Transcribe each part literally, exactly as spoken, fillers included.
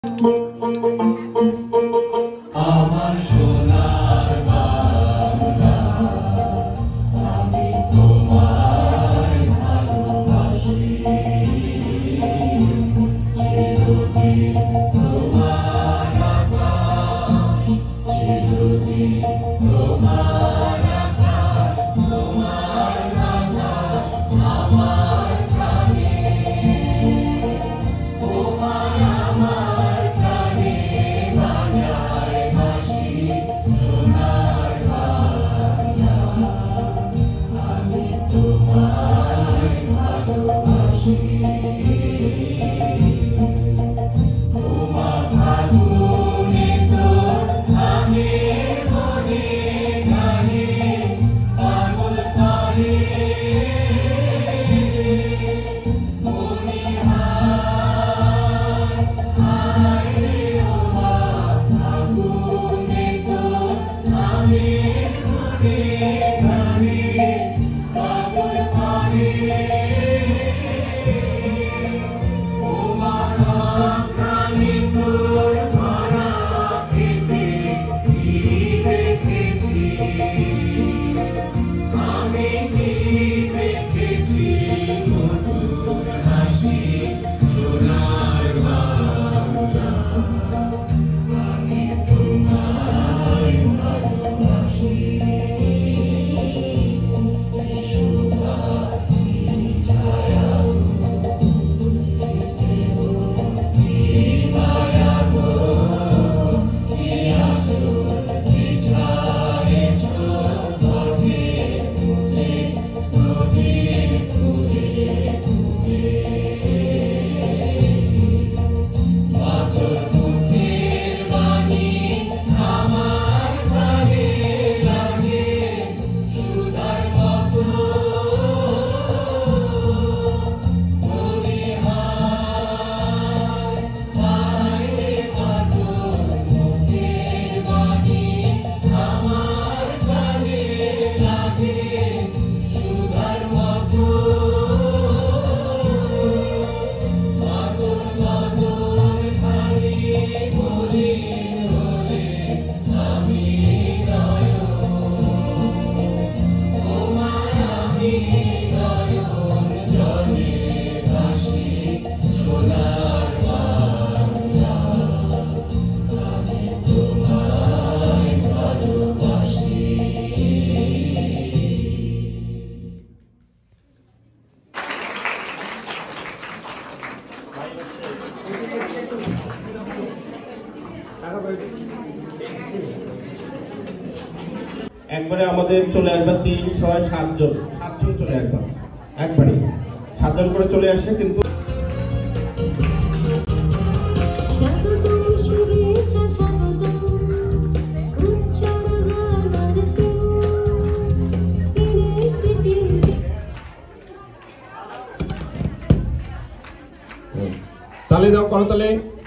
আমার সোনার বাংলা, আমি তোমায় ভালোবাসি, চিরদিন তোমার আকাশ, চিরদিন তোমার আকাশ, তোমার আকাশ আমার প্রাণে, তোমার আমার প্রাণে বাজায় বাঁশি, সোনার বাংলা, আমি তোমায় ভালোবাসি। তোমা ফাগুনে তোর আমের মনে গানে পাগল করে একবারে আমাদের চলে আসবে তিন ছয় সাতজন সাতজন চলে আসবে একবারে সাতজন করে চলে আসে কিন্তু তালে দাও করতালে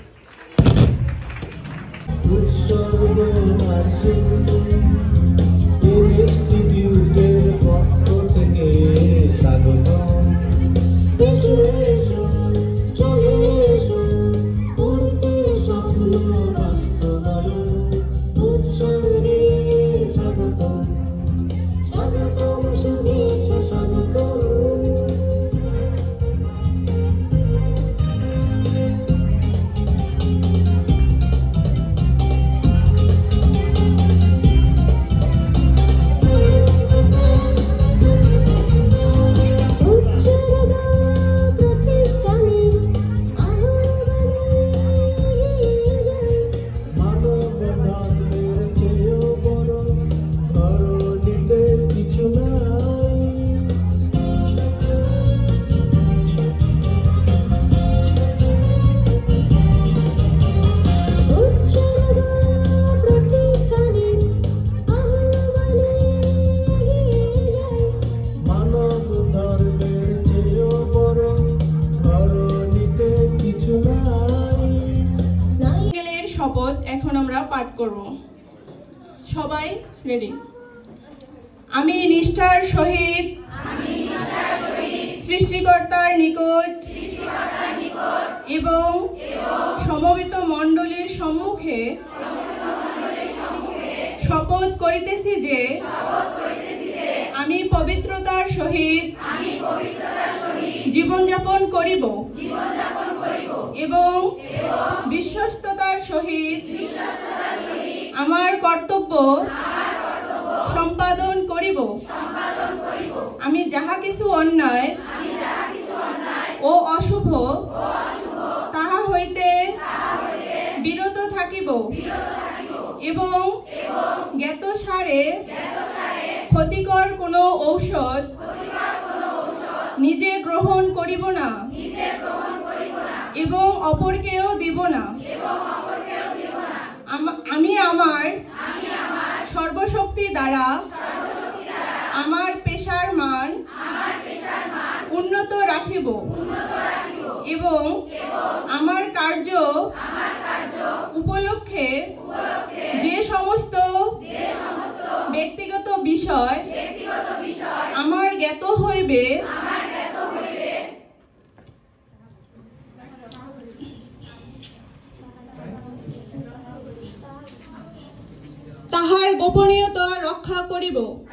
ইনস্টিটিউটের পক্ষ থেকে স্বাগতম। এসো এসো চলে এসো করতে স্বপ্ন বাস্তবায়ন, উৎসর্গে স্বাগতম স্বাগতম শুভেচ্ছা স্বাগতম। শপথ এখন আমরা পাঠ করব। সবাই রেডি? আমি নিষ্ঠার সহিত সৃষ্টিকর্তার নিকট এবং সমবেত মণ্ডলীর সম্মুখে শপথ করিতেছি যে আমি পবিত্রতার সহিত জীবনযাপন করিব এবং বিশ্বস্ততার সহিত আমার কর্তব্য সম্পাদন করিব। আমি যাহা কিছু অন্যায় ও অশুভ তাহা হইতে বিরত থাকিব এবং জ্ঞাতসারে ক্ষতিকর কোনো ঔষধ নিজে গ্রহণ করিব না এবং অপরকেও দিব না। আম- আমি আমার সর্বশক্তি দ্বারা আমার পেশার মান উন্নত রাখিব এবং আমার কার্য উপলক্ষে যে সমস্ত ব্যক্তিগত বিষয় আমার জ্ঞাত হইবে তাহার গোপনীয়তা রক্ষা করিব।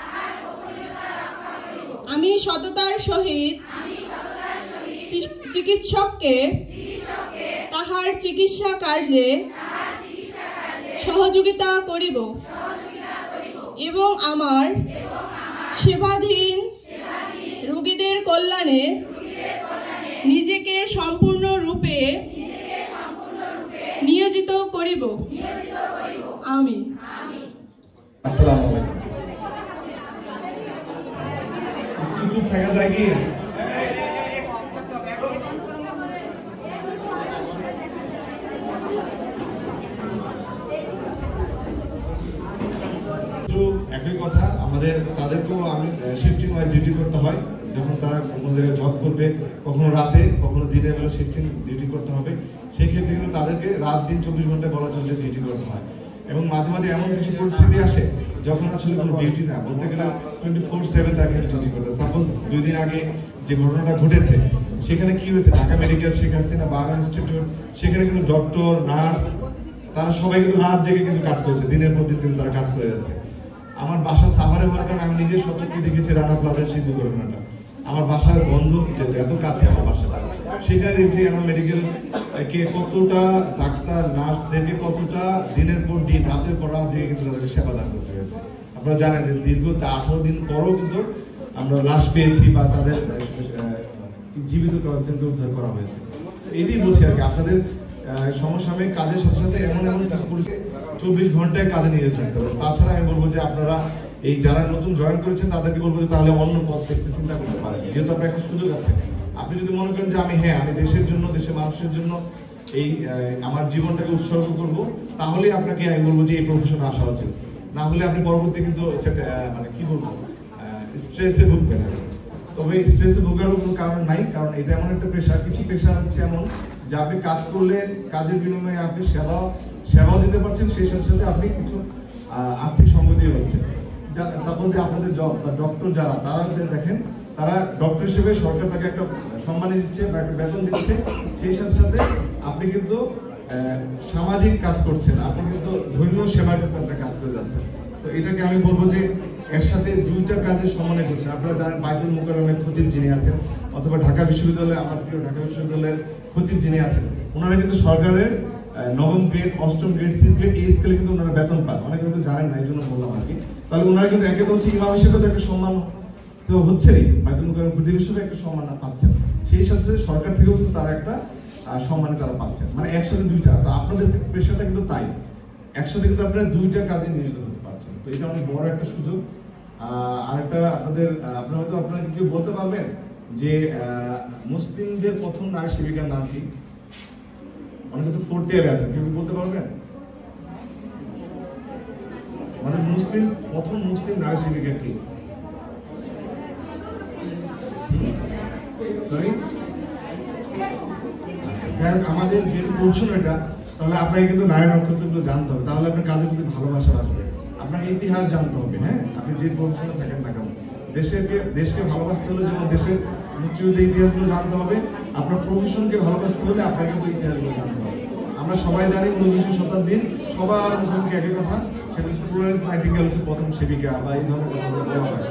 আমি সততার সহিত চিকিৎসককে তাহার চিকিৎসা কার্যে সহযোগিতা করিব এবং আমার সেবাধীন রোগীদের কল্যাণে নিজেকে সম্পূর্ণরূপে নিয়োজিত করিব। আমি আসসালামু আলাইকুম। একটু চুপ থাকা যায় কি? একই কথা, আমাদের তাদেরকেও আমি শিফটিং ওয়াইজ ডিউটি করতে হয়। যখন তারা কোনো জায়গায় জব করবে, কখনো রাতে কখনো দিনের বেলা শিফটিং ডিউটি করতে হবে, সেই ক্ষেত্রে কিন্তু তাদেরকে রাত দিন চব্বিশ ঘন্টা বলা চলছে ডিউটি করতে হয়। এবং মাঝে মাঝে এমন কিছু পরিস্থিতি আসে যখন আসলে কোনো ডিউটি না, বলতে গেলে টোয়েন্টি ফোর সেভেন তাকে ডিউটি করতে। সাপোজ দুই দিন আগে যে ঘটনাটা ঘটেছে সেখানে কি হয়েছে, ঢাকা মেডিকেল, শেখ হাসিনা বাংলা ইনস্টিটিউট, সেখানে কিন্তু ডক্টর, নার্স, তারা সবাই কিন্তু রাত জেগে কিন্তু কাজ করেছে, দিনের পর দিন কিন্তু তারা কাজ করে যাচ্ছে। আমার বাসা সাভারে হওয়ার কারণে আমি নিজের সচক্ষে দেখেছি রানা প্লাজার সেই দুর্ঘটনাটা। আমার বাসার বন্ধ, যেহেতু এত কাছে আমার বাসাটা, সেখানে দেখছি আমার মেডিকেল কে কতটা ডাক্তার নার্সদেরকে কতটা দিনের পর দিন রাতের পর রাত জেগে কিন্তু তাদেরকে সেবা দান করতে হয়েছে। আপনারা জানেন যে দীর্ঘ আঠারো দিন পরও কিন্তু আমরা লাশ পেয়েছি বা তাদের জীবিত কয়েকজনকে উদ্ধার করা হয়েছে। এটাই বলছি আর কি, আপনাদের সমসাময়িক কাজের সাথে সাথে এমন এমন কিছু পরিস্থিতি চব্বিশ ঘন্টায় কাজে নিয়ে থাকতে হবে। তাছাড়া আমি বলবো যে আপনারা এই যারা নতুন জয়েন করেছেন তাদেরকে বলবো যে তাহলে অন্য পথ দেখতে চিন্তা করতে পারেন, যেহেতু আপনার একটা সুযোগ আছে। আপনি যদি মনে করেন যে আমি হ্যাঁ আমি দেশের জন্য, দেশের মানুষের জন্য এই আমার জীবনটাকে উৎসর্গ করব, তাহলে আপনাকে আমি বলবো যে এই প্রফেশনে আসা উচিত। না হলে আপনি পরবর্তী কিন্তু মানে কি বলবো স্ট্রেসে ভুগবেন। তবে স্ট্রেসে ভোগারও কোনো কারণ নাই, কারণ এটা এমন একটা পেশা, কিছু পেশা হচ্ছে এমন যে আপনি কাজ করলে কাজের বিনিময়ে আপনি সেবা সেবাও দিতে পারছেন, সেই সাথে সাথে আপনি কিছু আর্থিক সম্পত্তিও হচ্ছে। সাপোজ আপনাদের জব বা ডক্টর যারা, তারা দেখেন তারা ডক্টর হিসেবে সরকার তাকে একটা সম্মানী দিচ্ছে বা একটা বেতন দিচ্ছে, সেই সাথে সাথে আপনি কিন্তু সামাজিক কাজ করছেন, আপনি কিন্তু ধর্মীয় সেবার কিন্তু আপনার কাজ করে যাচ্ছেন। তো এটাকে আমি বলবো যে একসাথে দুইটা কাজের সমন্বয় করছেন। আপনারা জানেন বাইতুল মুকাররমের খতিব যিনি আছেন, অথবা ঢাকা বিশ্ববিদ্যালয়ের, আমার প্রিয় ঢাকা বিশ্ববিদ্যালয়ের খতিব যিনি আছেন, ওনারা কিন্তু সরকারের নবম গ্রেড, অষ্টম গ্রেড, সিক্স গ্রেড এই স্কেলে কিন্তু ওনারা বেতন পান। অনেকে কিন্তু জানেন না, এই জন্য বললাম আর কি। তাহলে ওনারা কিন্তু একে তো হচ্ছে ইমাম হিসেবে তো একটা সম্মান তো হচ্ছেই, বাইতুল মুকাররম খতিব হিসেবে একটা সম্মান পাচ্ছেন, সেই সাথে সাথে সরকার থেকেও কিন্তু তারা একটা সম্মানে তারা পাচ্ছেন, মানে একসাথে দুইটা। তো আপনাদের পেশাটা কিন্তু তাই, একসাথে কিন্তু আপনারা দুইটা কাজে নিয়োজিত হতে পারছেন। তো এটা অনেক বড় একটা সুযোগ। আর একটা আপনাদের আপনারা হয়তো আপনারা কেউ বলতে পারবেন যে মুসলিমদের প্রথম নারী সেবিকার নাম কি? অনেকে তো ফোর্থ ইয়ারে আছেন, কেউ বলতে পারবেন? মানে মুসলিম প্রথম মুসলিম নারী সেবিকা কি? সরি, আমাদের যেহেতু পড়ছেন এটা, তাহলে আপনাকে কিন্তু নারী নক্ষত্রগুলো জানতে হবে, তাহলে আপনার কাজের প্রতি ভালোবাসা আসবে। আপনাকে ইতিহাস জানতে হবে, হ্যাঁ, আপনি যে প্রফেশনে থাকেন না কেন। দেশকে দেশকে ভালোবাসতে হলে যেমন দেশের মুক্তিযুদ্ধের ইতিহাসগুলো জানতে হবে। আপনার প্রফেশনকে ভালোবাসতে হলে আপনাকে কিন্তু ইতিহাসগুলো জানতে হবে। আমরা সবাই জানি ঊনবিংশ শতাব্দীর সবার মুখোমুখি একই কথা, সেটা হচ্ছে ফ্লোরেন্স নাইটিঙ্গেল হচ্ছে প্রথম সেবিকা বা এই ধরনের কথাগুলো বলা হয়,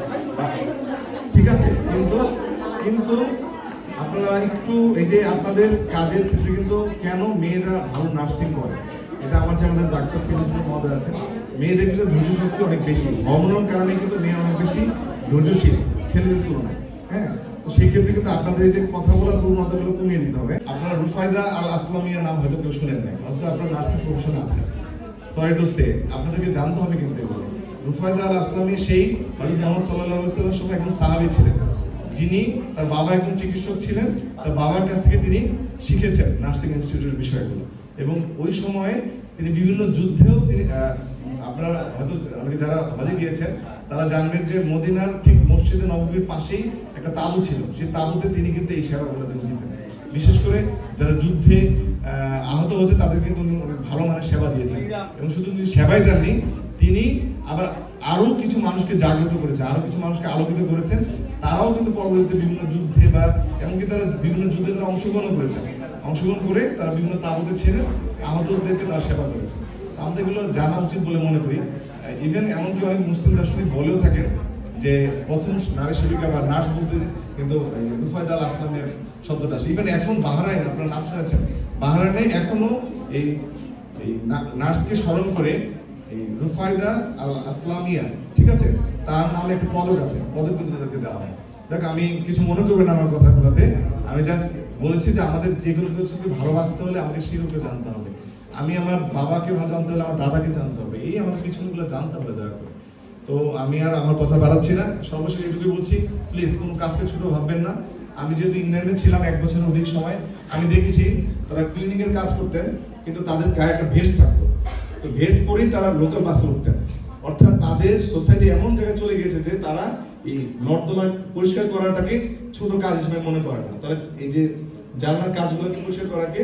ঠিক আছে। কিন্তু কিন্তু আপনারা একটু এই যে আপনাদের কাজের ক্ষেত্রে কিন্তু কেন মেয়েরা ভালো নার্সিং করে, এটা আমার যে আমাদের ডাক্তার সিলেকশন মহোদয় আছে, মেয়েদের কিন্তু ধৈর্য শক্তি অনেক বেশি, হরমোনের কারণে কিন্তু মেয়ে অনেক বেশি ধৈর্যশীল ছেলেদের তুলনায়। হ্যাঁ, তো সেই ক্ষেত্রে কিন্তু আপনাদের যে কথা বলার প্রবণতাগুলো কমিয়ে দিতে হবে। আপনারা রুফায়দা আল আসলামিয়ার নাম হয়তো কেউ শুনেন নাই, অথচ আপনার নার্সিং প্রফেশন আছে, সরি টু সে, আপনাদেরকে জানতে হবে কিন্তু এগুলো। রুফায়দা আল আসলামিয়া সেই হযরত মুহাম্মদ সাল্লাল্লাহু আলাইহি ওয়াসাল্লামের সময় একজন সাহাবী ছিলেন, যিনি তার বাবা একজন চিকিৎসক ছিলেন, তার বাবার কাছ থেকে তিনি শিখেছেন নার্সিং ইনস্টিটিউটের বিষয়গুলো, এবং ওই সময়ে তিনি বিভিন্ন যুদ্ধেও তিনি আপনারা হয়তো অনেকে যারা হজে গিয়েছেন তারা জানবেন যে মদিনার ঠিক মসজিদে নববীর পাশেই একটা তাঁবু ছিল, সেই তাঁবুতে তিনি কিন্তু এই সেবাগুলো তিনি দিতেন। বিশেষ করে যারা যুদ্ধে আহত হতে তাদের কিন্তু অনেক ভালো মানের সেবা দিয়েছেন, এবং শুধু তিনি সেবাই দেননি, তিনি আবার আরো কিছু মানুষকে জাগ্রত করেছেন, আরো কিছু মানুষকে আলোকিত করেছেন। তারাও কিন্তু পরবর্তীতে বিভিন্ন যুদ্ধে বা এমনকি তারা বিভিন্ন যুদ্ধে তারা অংশগ্রহণ করেছেন, অংশগ্রহণ করে তারা বিভিন্ন তাঁবুতে ছেড়ে আহতদেরকে তারা সেবা করেছেন। আমাদের এগুলো জানা উচিত বলে মনে করি। ইভেন এমনকি অনেক মুসলিম দার্শনিক বলেও থাকেন যে প্রথম নারী সেবিকা বা নার্স বলতে কিন্তু রুফায়দা আল আসলামের শব্দটা আসে। ইভেন এখন বাহরাইন, আপনার নাম শুনেছেন, বাহরাইনে এখনো এই নার্সকে স্মরণ করে এই রুফায়দা আল আসলামিয়া, ঠিক আছে, তার নামে একটা পদক আছে, পদক কিন্তু তাদেরকে দেওয়া হয়। দেখ, আমি কিছু মনে করবেন আমার কথাগুলোতে, আমি জাস্ট বলেছি যে আমাদের যেগুলো কিছুকে ভালোবাসতে হলে আমাদের শিরুকে জানতে হবে। আমি আমার বাবাকে ভালো জানতে হলে আমার দাদাকে জানতে হবে, এই আমাদের পিছনগুলো জানতে হবে দয়া করে। তো আমি আর আমার কথা বাড়াচ্ছি না, সর্বশেষ এটুকুই বলছি, প্লিজ কোনো কাজকে ছোট ভাববেন না। আমি যেহেতু ইংল্যান্ডে ছিলাম এক বছরের অধিক সময়, আমি দেখেছি তারা ক্লিনিকের কাজ করতেন, কিন্তু তাদের গায়ে একটা ভেস থাকতো, তো ভেস পরেই তারা লোকাল বাসে উঠতেন। অর্থাৎ তাদের সোসাইটি এমন জায়গায় চলে গিয়েছে যে তারা এই নর্দমা পরিষ্কার করাটাকে ছোট কাজ হিসেবে মনে করে না, তারা এই যে জানলার কাজগুলোকে পরিষ্কার করাকে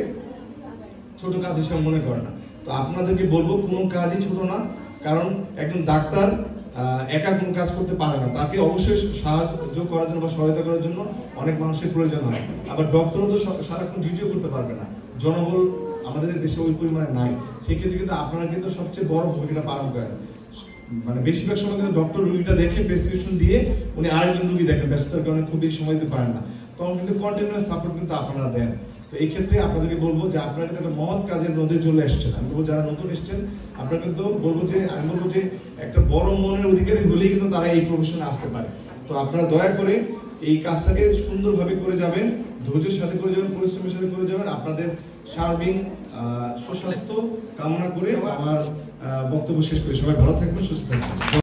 ছোট কাজ হিসেবে মনে করে না। তো আপনাদেরকে বলবো কোনো কাজই ছোট না, কারণ একজন ডাক্তার একা কোনো কাজ করতে পারে না, তাকে অবশ্যই সাহায্য করার জন্য বা সহায়তা করার জন্য অনেক মানুষের প্রয়োজন হয়। আবার ডক্টরও তো সারাক্ষণ ডিউটিও করতে পারবে না, জনবল আমাদের দেশে ওই পরিমাণে নাই। সেক্ষেত্রে কিন্তু আপনারা কিন্তু সবচেয়ে বড় ভূমিকা পালন করেন। মানে বেশিরভাগ সময় কিন্তু ডক্টর রুগীটা দেখে প্রেসক্রিপশন দিয়ে উনি আরেকজন রুগী দেখেন, ব্যস্ততার কারণে খুব বেশি সময় দিতে পারেন না, তখন কিন্তু কন্টিনিউয়াস সাপোর্ট কিন্তু আপনারা দেন। তো এই ক্ষেত্রে আপনাদেরকে বলবো যে আপনারা কিন্তু একটা মহৎ কাজের মধ্যে চলে এসছেন। আমি বলবো যারা নতুন এসছেন আপনারা কিন্তু বলবো যে আমি বলবো যে একটা বড় মনের অধিকারী হলেই কিন্তু তারা এই প্রফেশনে আসতে পারে। তো আপনারা দয়া করে এই কাজটাকে সুন্দরভাবে করে যাবেন, ধৈর্যের সাথে করে যাবেন, পরিশ্রমের সাথে করে যাবেন। আপনাদের সার্বিক সুস্বাস্থ্য কামনা করে আমার বক্তব্য শেষ করি। সবাই ভালো থাকবেন, সুস্থ থাকবেন।